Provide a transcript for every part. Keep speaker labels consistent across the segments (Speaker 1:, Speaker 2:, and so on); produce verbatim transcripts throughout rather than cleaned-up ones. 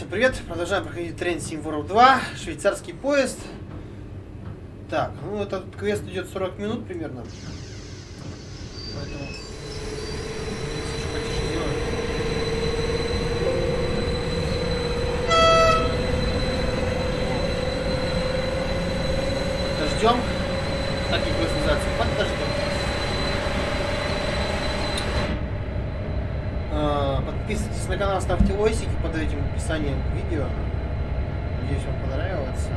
Speaker 1: Всем привет! Продолжаем проходить Train Sim World два, швейцарский поезд. Так, ну этот квест идет сорок минут примерно. Поэтому... Подождем. Так и квест называется. Подождем. Подписывайтесь на канал, ставьте лайки под этим описанием видео. Надеюсь, вам понравится.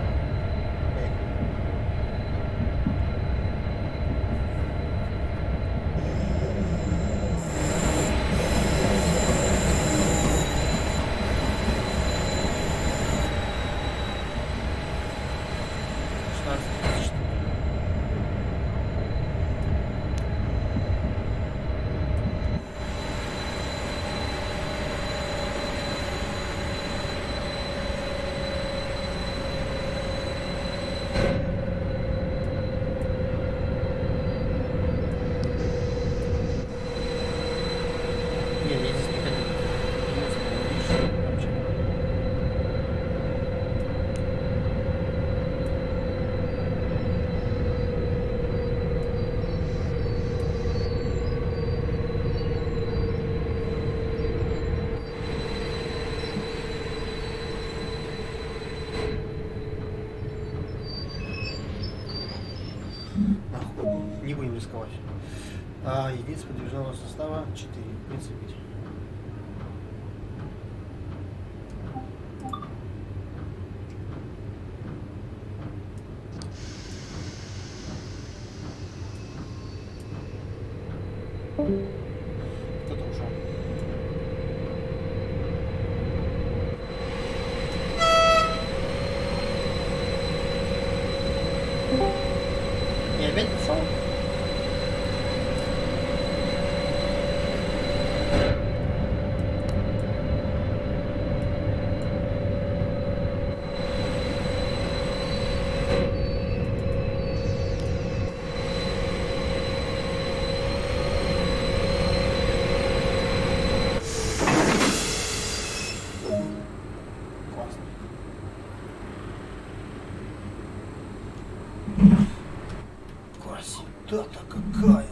Speaker 1: Не будем рисковать. А, единиц подвижного состава четыре. В принципе. Кто-то ушел. И опять ушел. Красота-то какая!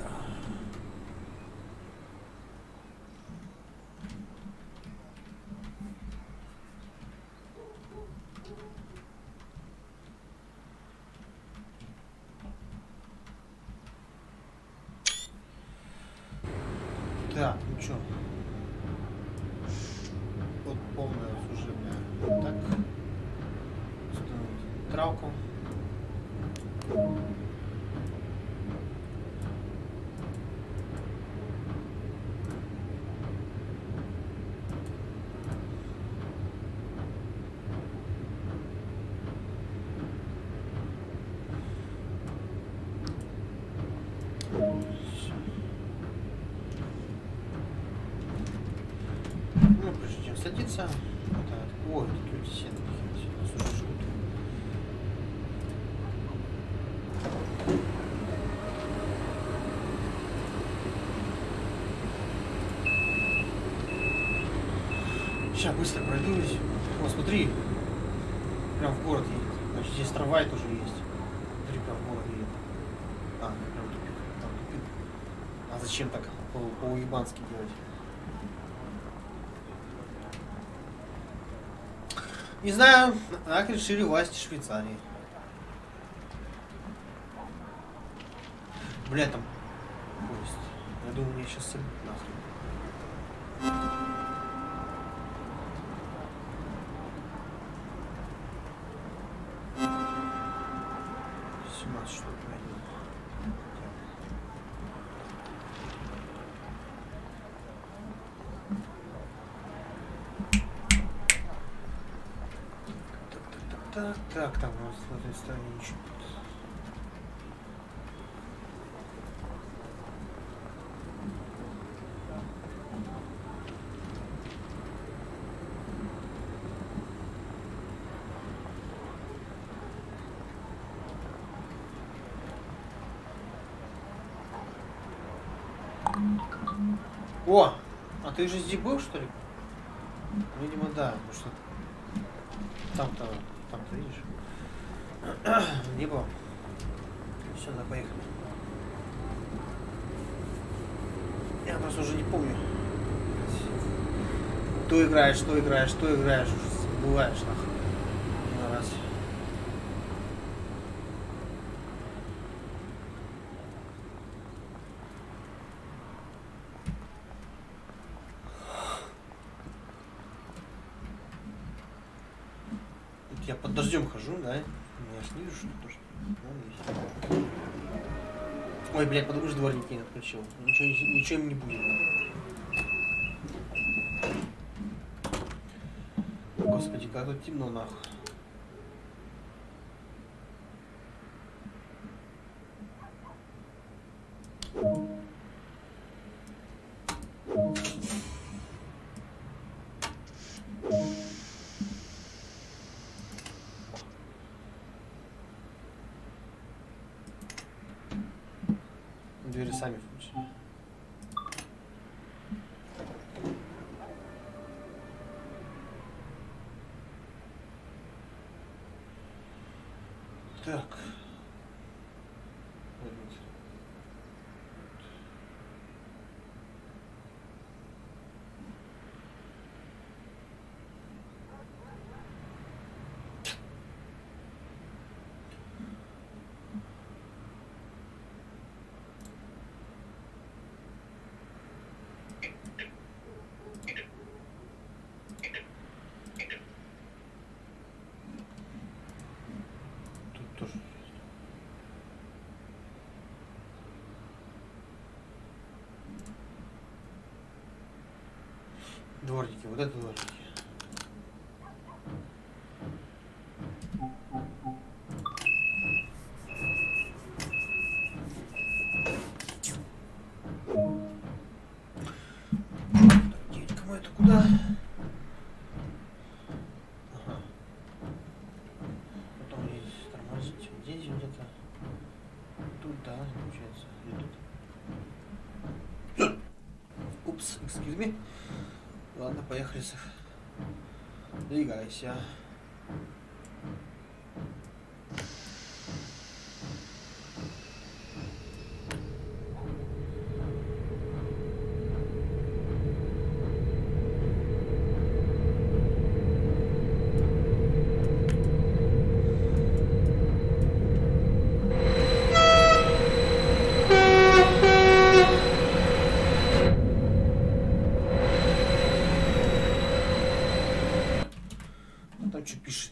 Speaker 1: Так, ну чё? Вот полная служебная. Так. Установить травку. Ну, прежде чем садиться, вот, ой, тут люди сено сушат. Сейчас быстро пройдусь. О, смотри, прям в город едет. Значит, здесь трамвай тоже есть. Смотри, прям в город едет. А, прям тупик. Там тупик. А зачем так по-уебански делать? Не знаю, так решили власти Швейцарии. Бля, там поезд. Я думаю, мне сейчас собьют нахрен. семнадцать штук найдем. Так, так, там у нас на этой стороне ничего нет. О, а ты же здесь был, что ли? Видимо, да, потому что Там-то, там-то, видишь? Не было. Все, надо поехать. Я просто уже не помню. То играешь, то играешь, то играешь. Бываешь, нахуй. На раз. Я под дождем хожу, да? Я ж не вижу, что то, что... Ой, блядь, потому что дворники не отключил. Ничего, ничего им не будет. Господи, как тут темно, нахуй. Двери сами включили. Так. Дворники, вот это дворники. Кому это куда? Ага. Потом здесь тормозить. Здесь где-то. Тут, да, получается. И тут. Упс, excuse me. Ладно, поехали. Двигайся. Что пишет?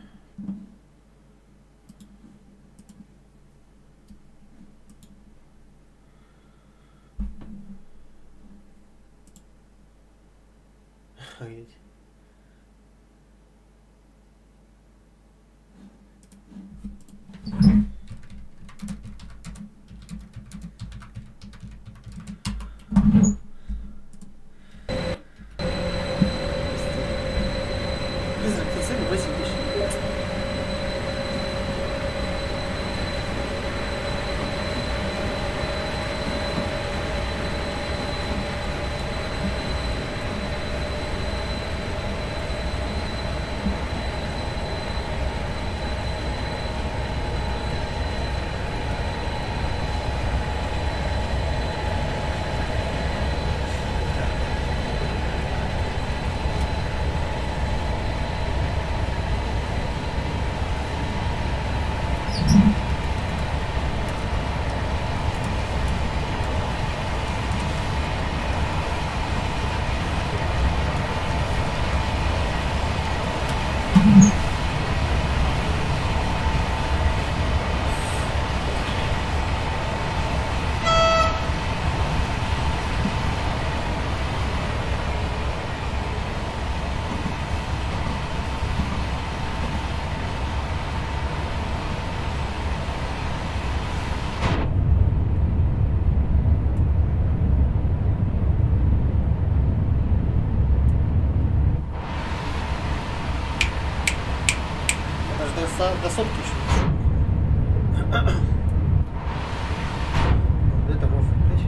Speaker 1: Охуеть. До сотки еще. Это вов, блядь.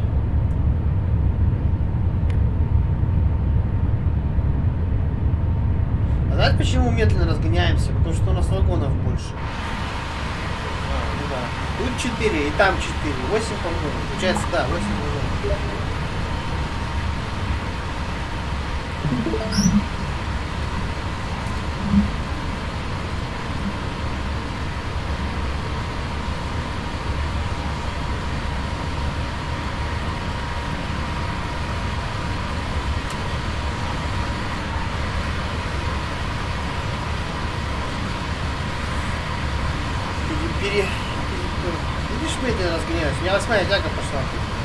Speaker 1: А давай почему медленно разгоняемся? Потому что у нас вагонов больше. А, ну да. Тут четыре и там четыре. восемь вагонов. Получается, да, восемь вагонов. Пере... Видишь, медленно разгоняюсь. У меня восьмая тяга пошла.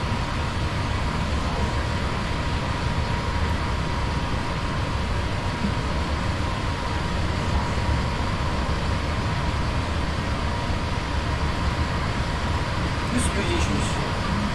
Speaker 1: Плюс люди еще не все.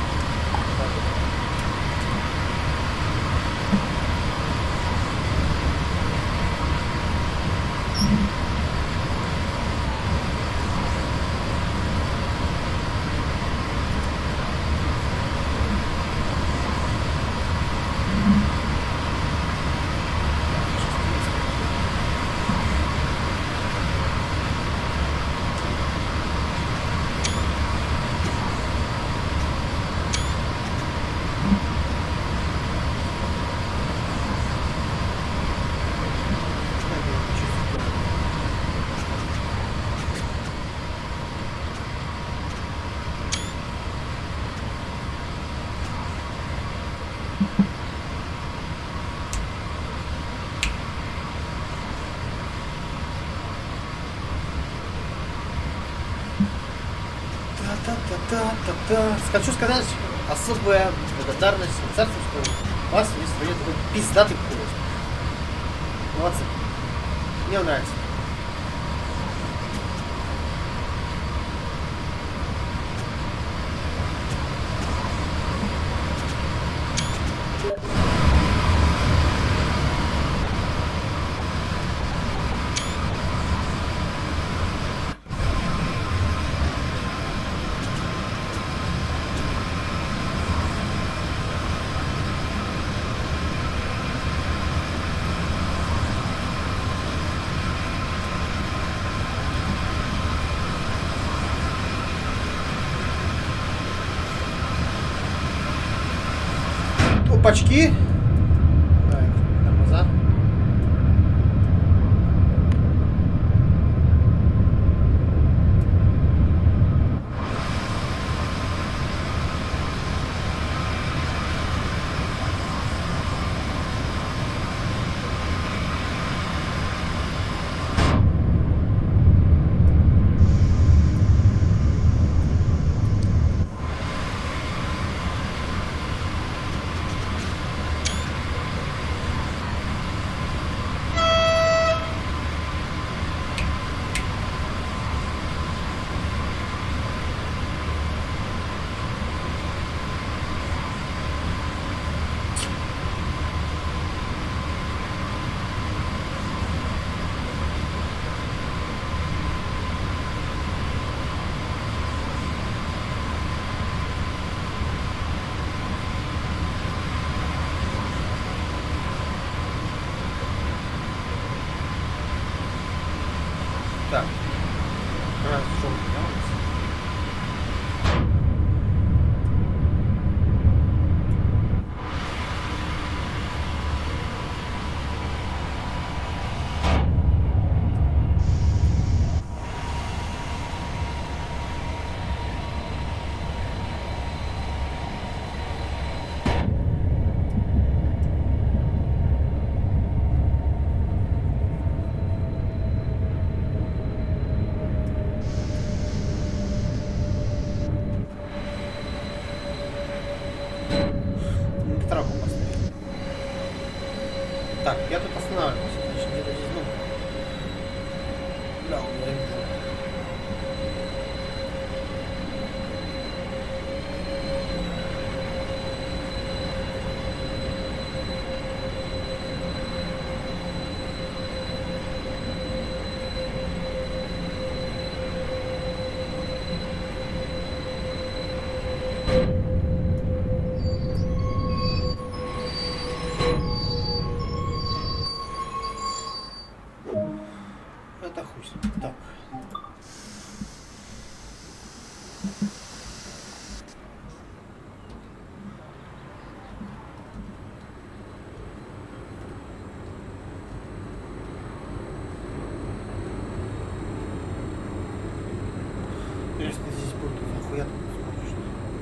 Speaker 1: Та-та-та-та-та. Хочу сказать особая благодарность царству, что у вас есть своей такой пиздатый голос. Молодцы. Мне нравится. Опачки. Так, тормоза. Так. Хорошо. Это хуй. Так. Если здесь будет, то нахуя ты смотришь?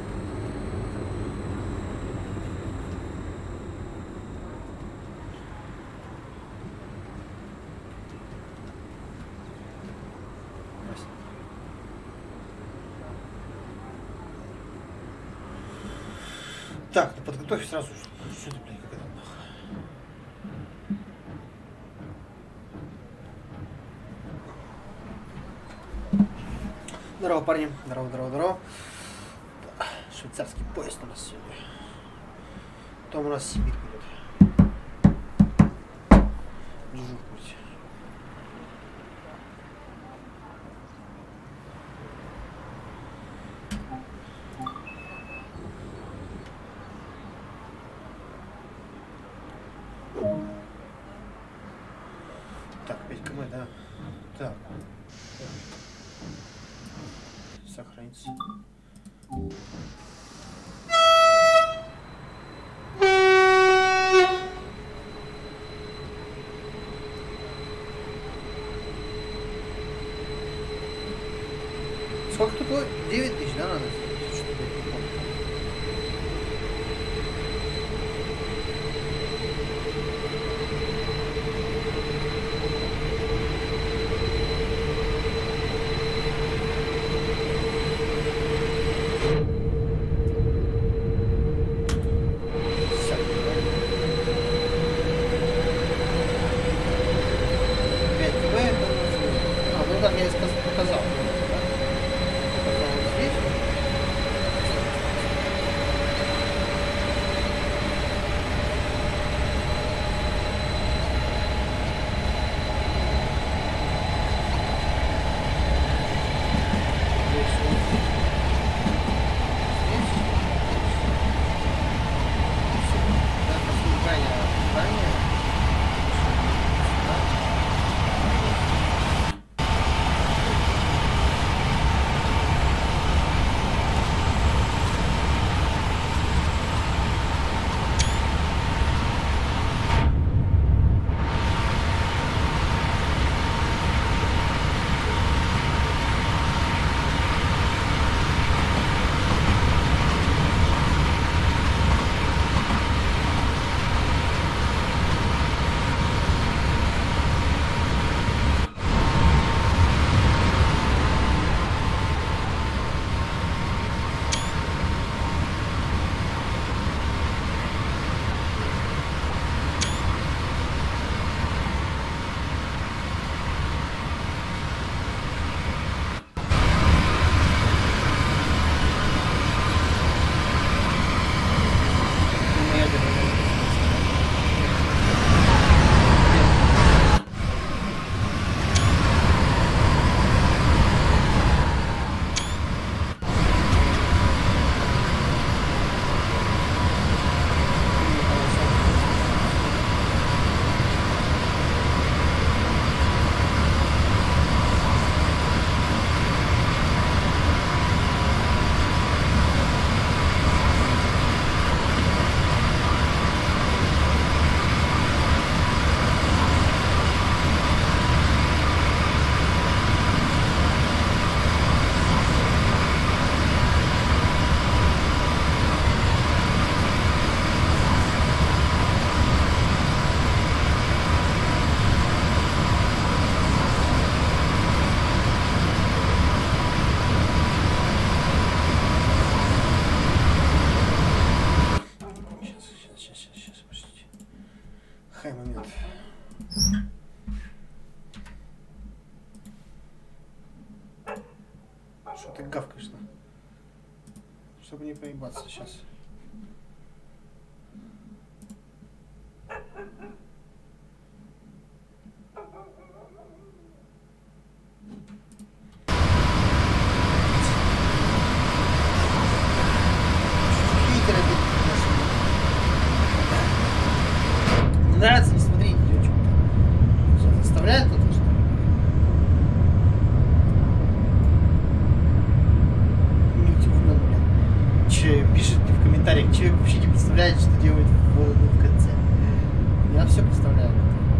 Speaker 1: Так, ну подготовь сразу. Что ты, блядь, как это нахуй? Здорово, парни. Здорово, здорово, здорово. Швейцарский поезд у нас сегодня. Потом у нас Сибирь будет. Держу в курсе. Так, пять километров, да. Так. Сохранится. Сколько тут было? девять тысяч, да, надо? Что-то не помню. Хай момент. Что ты гавкаешь-то? Чтобы не поебаться сейчас. Нравится, не смотри, идет что-то. Заставляет это, что ли? комментариях. Человек вообще не представляет, что делает в, в конце. Я все представляю.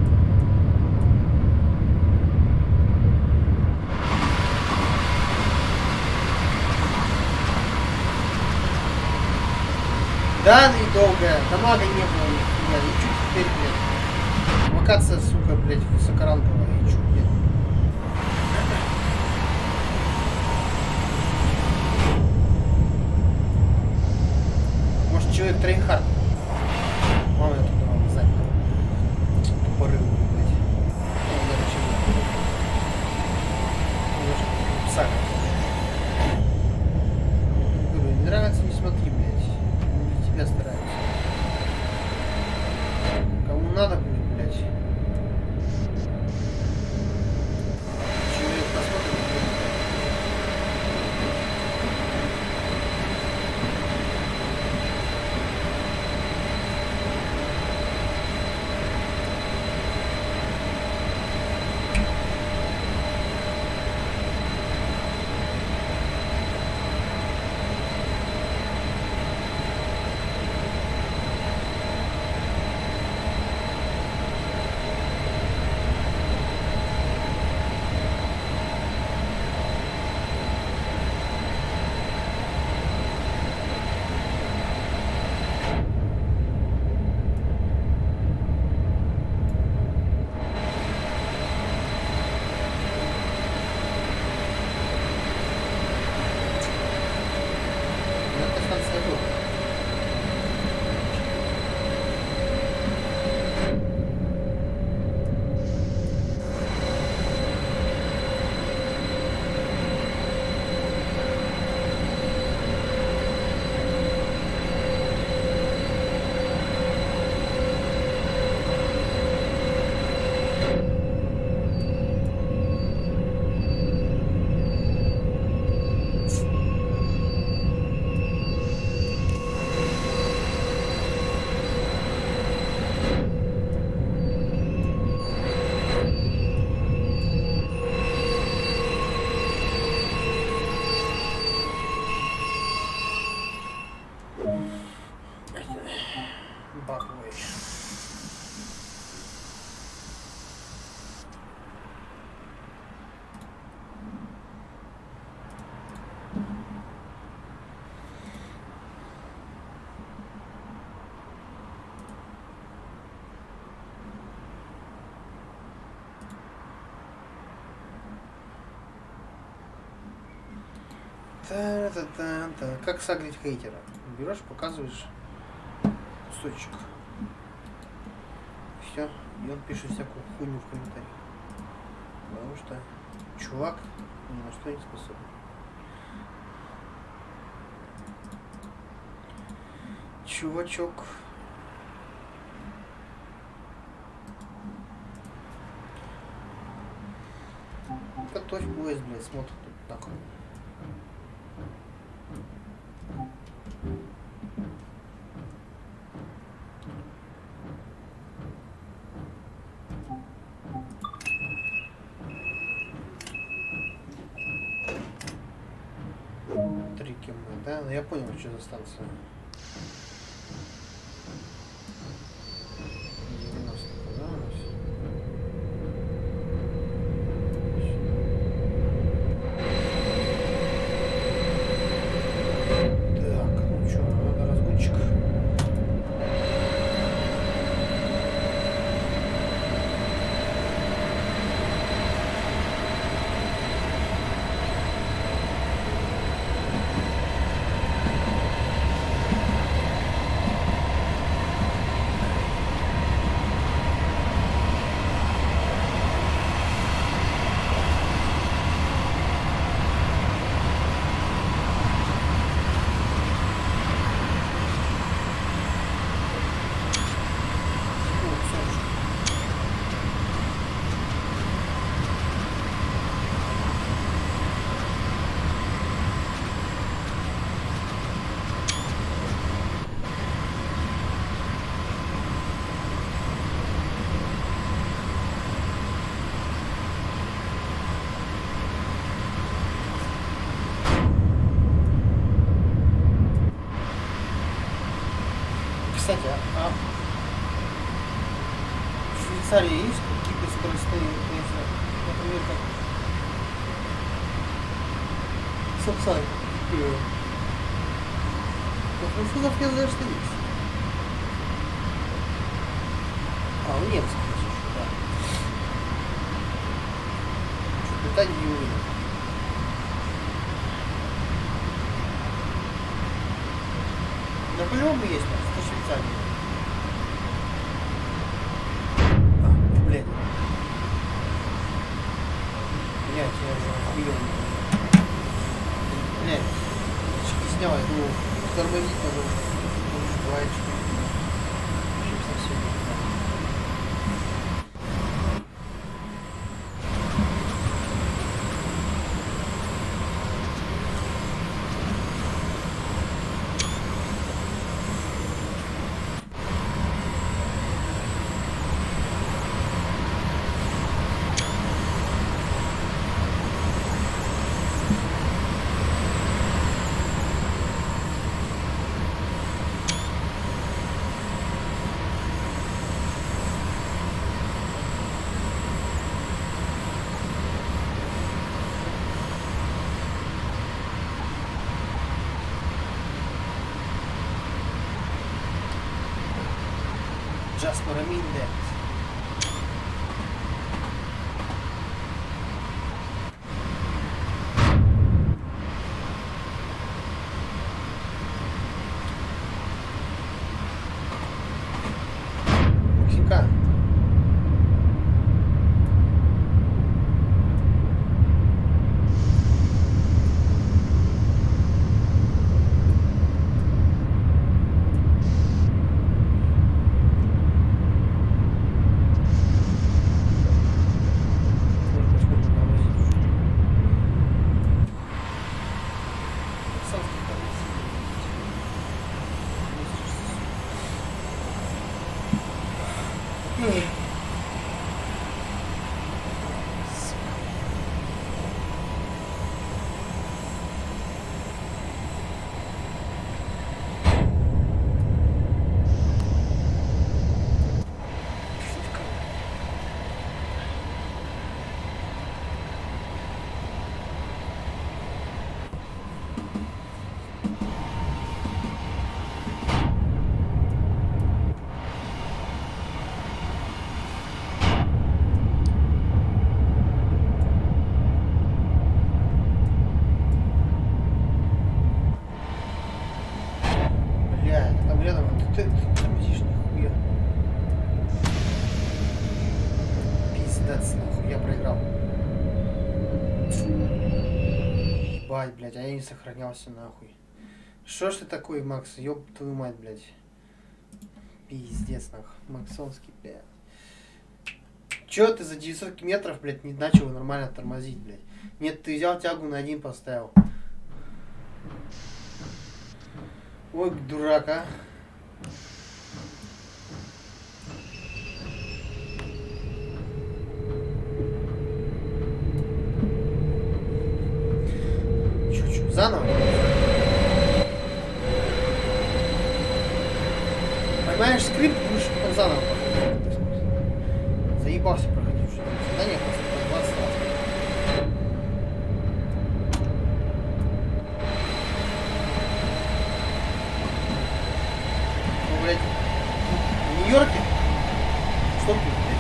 Speaker 1: Да, и долгая. Дамага не было нихуя. Ничего теперь, блядь. Локация, сука, блядь, высокоранговая. И чё, блядь. Может, человек трейнхард. Мало я туда вам знать. Тупорылый, блядь. Ну, да, почему? Немножко пса. Говорю, не нравится, не смотри, блядь. Тебя стараются. Кому надо будет, блядь. Человек посмотрит. Та-та-та-та. Как сагрить хейтера? Берешь, показываешь кусочек. Все. И он пишет всякую хуйню в комментариях. Потому что чувак ни на что не способен. Чувачок. Готовь поезд, блядь, смотрит тут так. Три км, да? Ну я понял, что за станция. Швейцарии есть гиперскоростные поезда? Например, как Сапсай. У французов я знаю, что есть. А, у немцев есть еще, да. Что-то Британии не увидел. Да по-любому есть, это Швейцария. А, блядь. Блядь, я уже охуел. Блядь, чеки снял, я думал, тормозить надо. Бывает, что совсем не знаю. Just what I mean that. Мексикан. Ты тормозишь нихуя. Пиздец, нахуй, я проиграл. Ебать, блядь, а я не сохранялся, нахуй. Что ж ты такой, Макс? Ёб твою мать, блядь. Пиздец, нахуй. Максонский, блядь. Чё ты за девятьсот метров, блядь, не начал нормально тормозить, блядь? Нет, ты взял тягу на один поставил. Ой, дурак, а. Чё-чё, заново? Поймаешь скрипт, будешь потом заново проходить. Заебался проходить уже. Задание просто по двадцать раз. Ну, блядь, в Нью-Йорке? Что тут, блядь?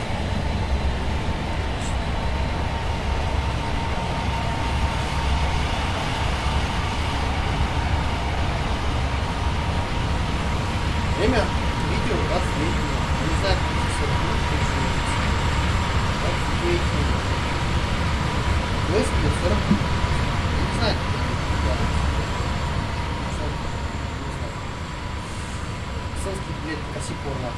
Speaker 1: Время видео двадцать девять минут. Не знаю, как сорок минут, двадцать девять минут. Выстрел сорок минут. Я не знаю, как это. Не знаю. Сенский, блядь, коси порно.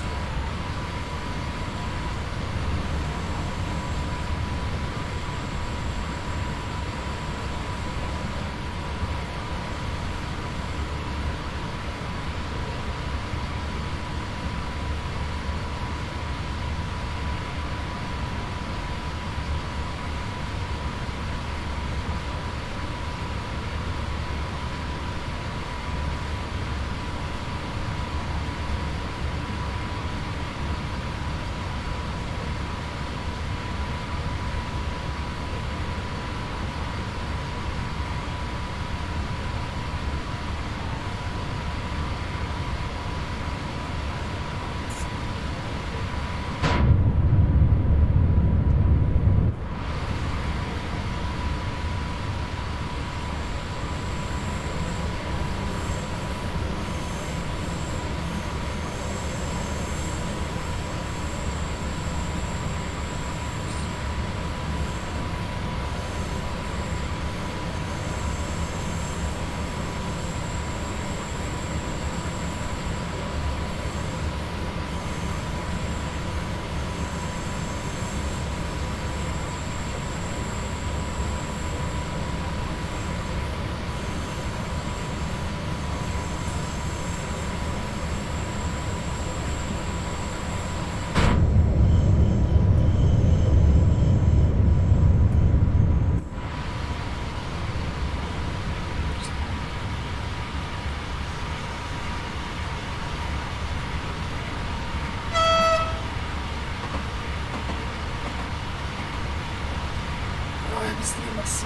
Speaker 2: быстрее, Максим.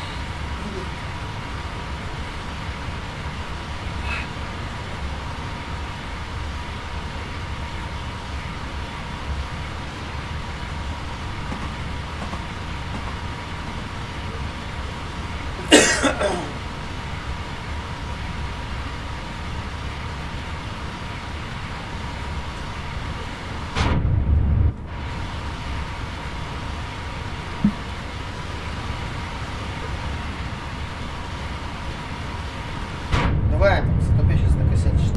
Speaker 1: Давай, Макс, опять сейчас накосячишь.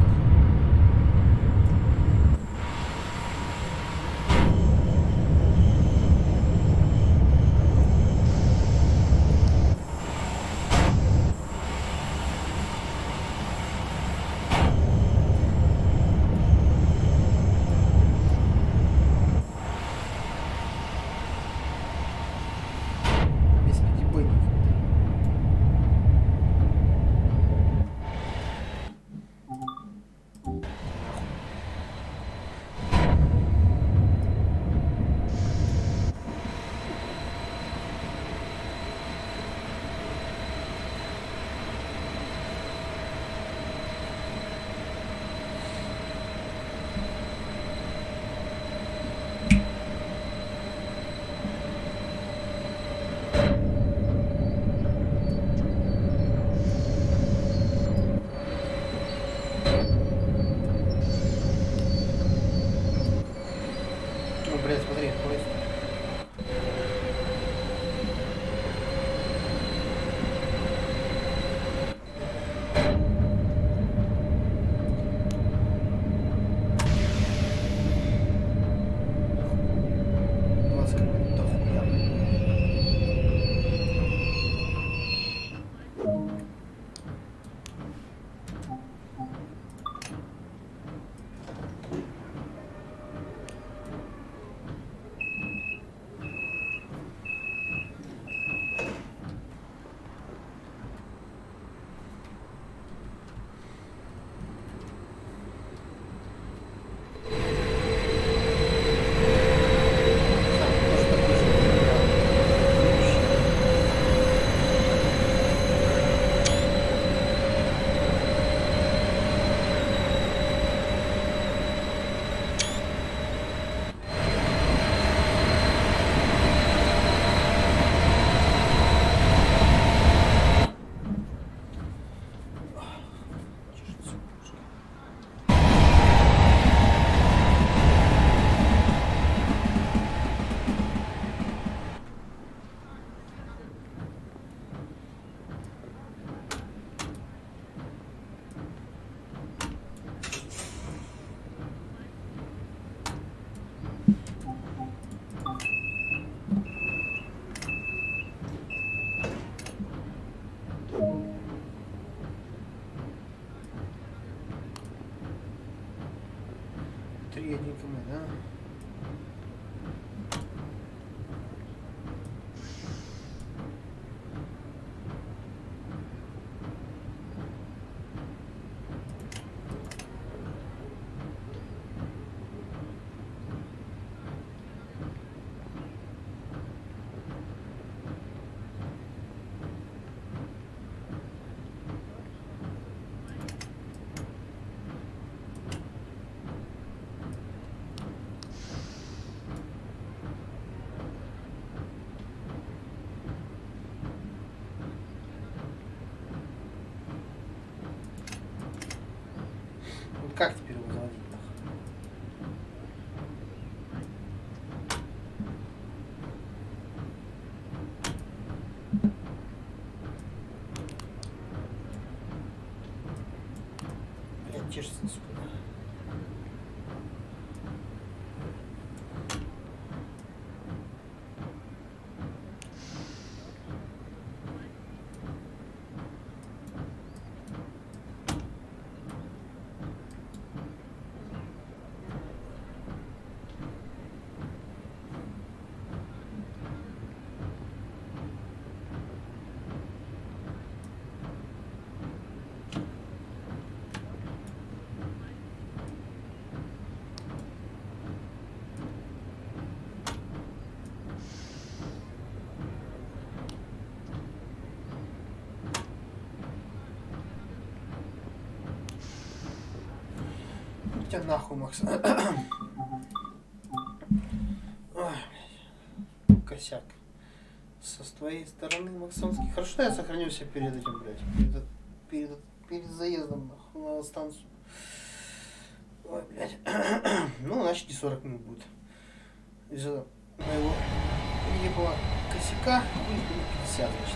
Speaker 1: Блядь, смотри, поезд. двадцать километров до хуя. три один км, да? Вот как теперь его заводить? Блядь, чешется, сука. тебя нахуй, Макс. Ой, косяк. Со твоей стороны, Максонский. Хорошо, что я сохранился перед этим, блядь. Перед, перед, перед заездом нахуй, на станцию. Ой, блядь. Ну, значит, не сорок минут будет. Из-за моего ебаного косяка будет пятьдесят, значит.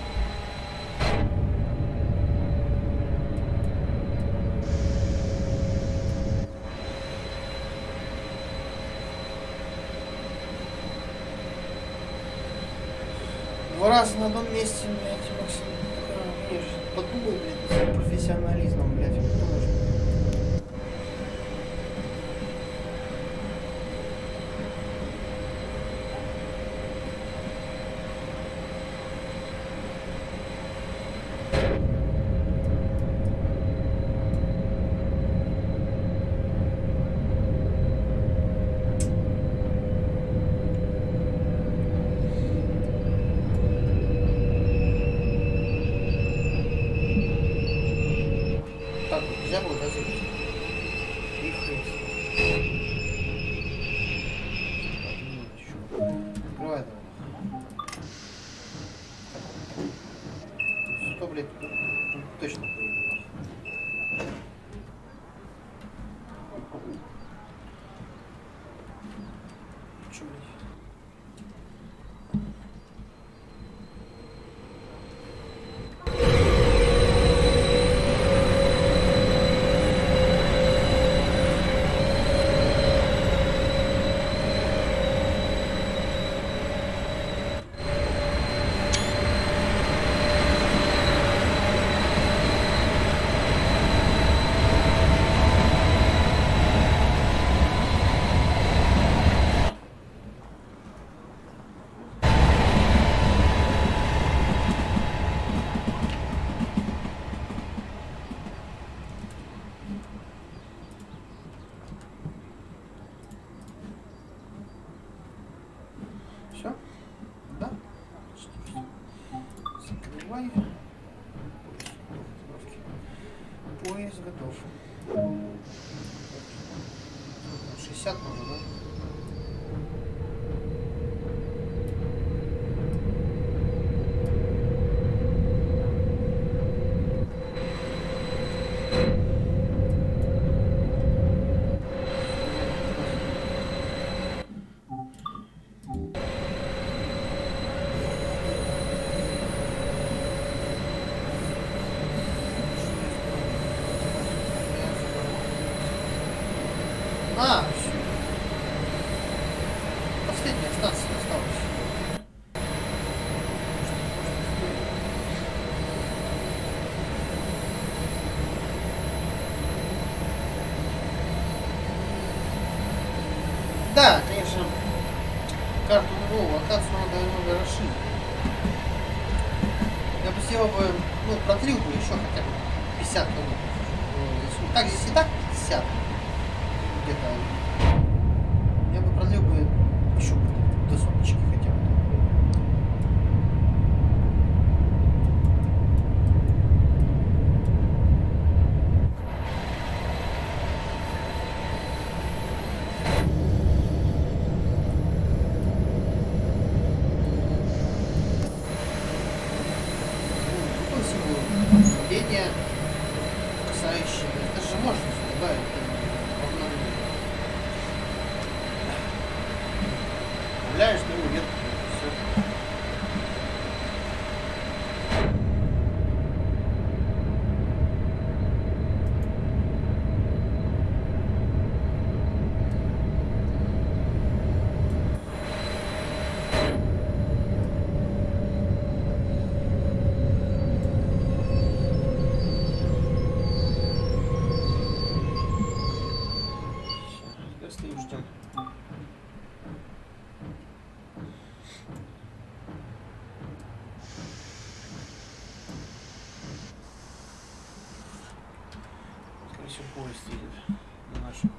Speaker 1: Два раза на одном месте, блядь, Максим, видишь, подумай, блядь, своим профессионализмом, блядь, тоже. Все? Да? Закрывай. Поезд готов. шестьдесят можно, да? А, все. Последняя станция осталась. Да, конечно, карту новую локацию надо немного расширить. Я бы сделал бы, ну, продлил бы еще хотя бы пятьдесят километров. Так, здесь и так пятьдесят. Где-то я бы продлил бы еще до соточки хотя бы. Ну, всего мнение касающее, это же можно добавить. Вставляешь новую ветку, все. Теперь стоим, ждем. Все, поезд едет на нашу.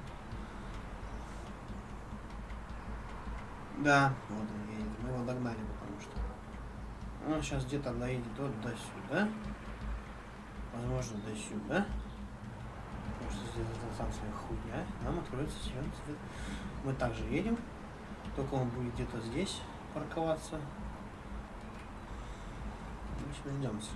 Speaker 1: Да, вот он едет. Мы его догнали, потому что он сейчас где-то доедет вот до сюда. Возможно, до сюда. потому что здесь эта станция хуйня, нам откроется зеленый цвет. Мы также едем, только он будет где-то здесь парковаться. Мы сейчас найдемся.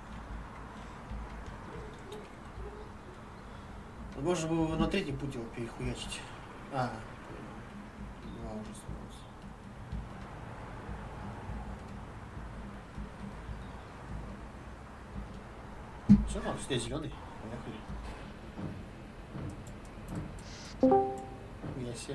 Speaker 1: Можно было бы на третий путь его перехуячить. А, два уже становится. Все, он здесь зеленый. Поехали. Я себе.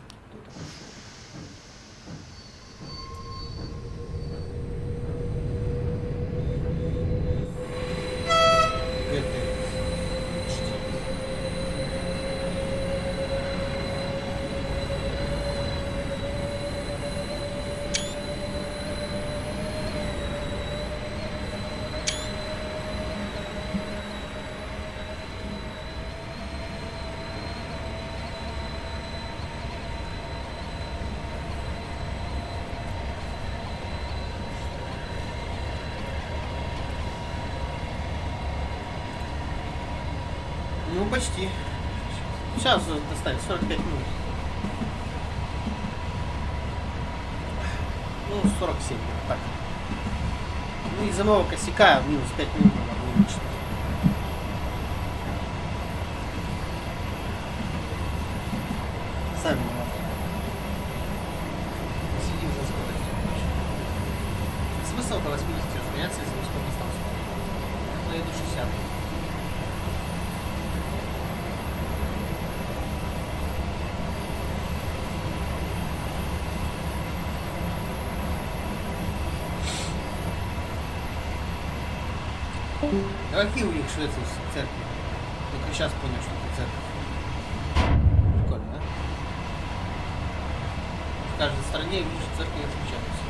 Speaker 1: Ну, почти. Сейчас достанет сорок пять минут. Ну, сорок семь минут, так. Ну, из-за моего косяка минус пять минут надо увеличить. Сами виноваты. Сидим за скоростью. Смысл до восьмидесяти разгоняться, если мы сколько осталось? Я еду шестьдесят. А какие у них в Швеции церкви? Только сейчас понял, что это церковь. Прикольно, да? В каждой стране, видишь, церкви отличаются.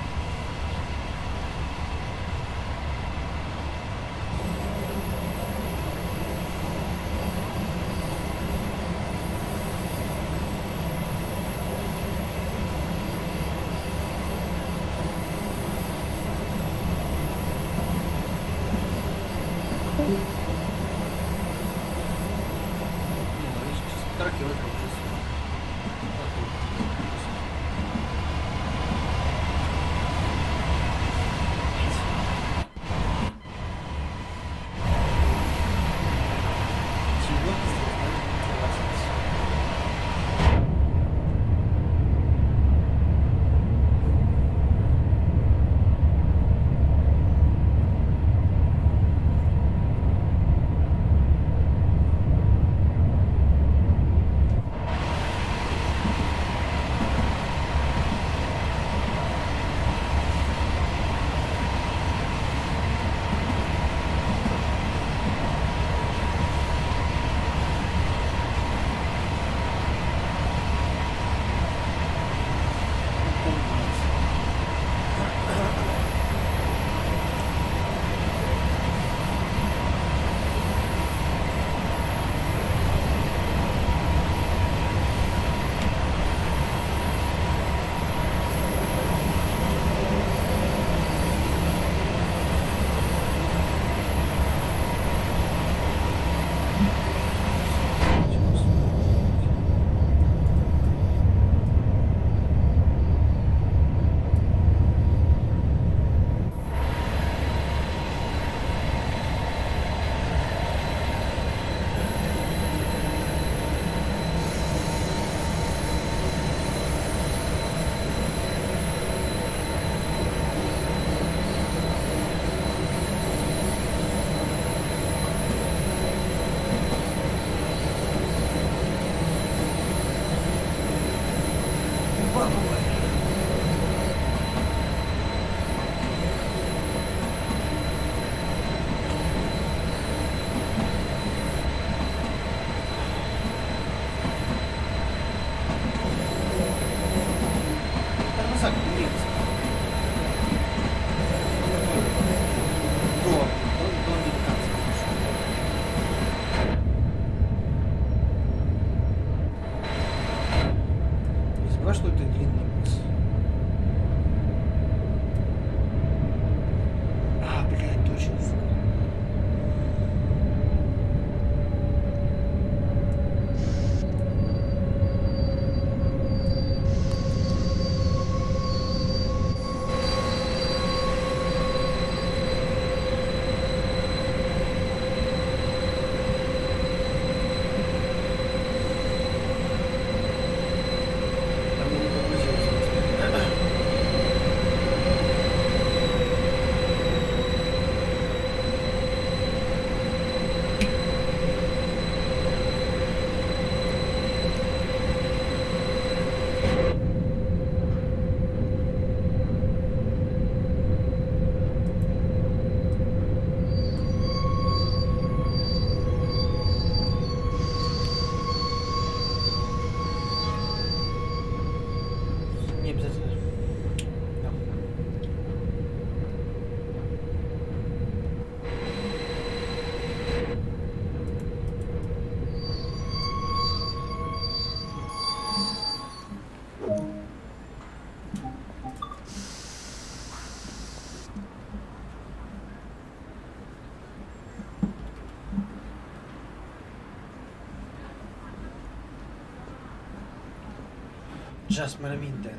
Speaker 1: Just my mean dead.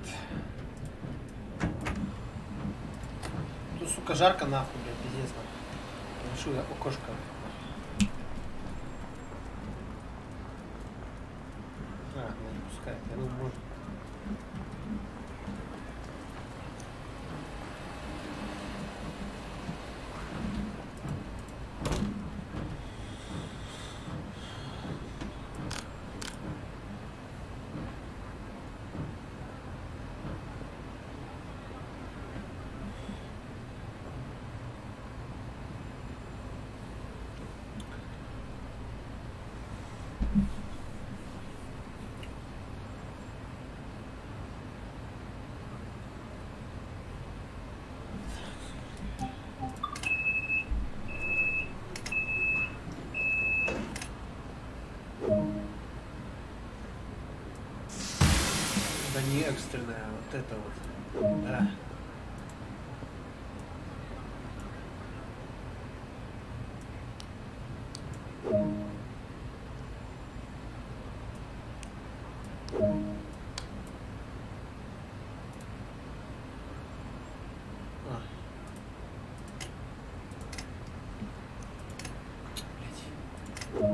Speaker 1: Тут, сука, жарко нахуй, блядь, пиздец нахуй. Решу я окошко. А, ну не пускай, я думаю, может. Да не экстренная, вот это вот. Да. А. Блять.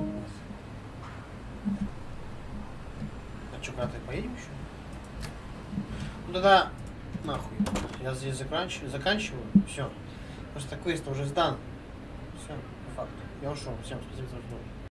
Speaker 1: А чё, когда ты поедем еще? Ну тогда нахуй. Я здесь заканчиваю. заканчиваю. Все. Просто квест уже сдан. Все, по факту. Я ушел. Всем спасибо за внимание.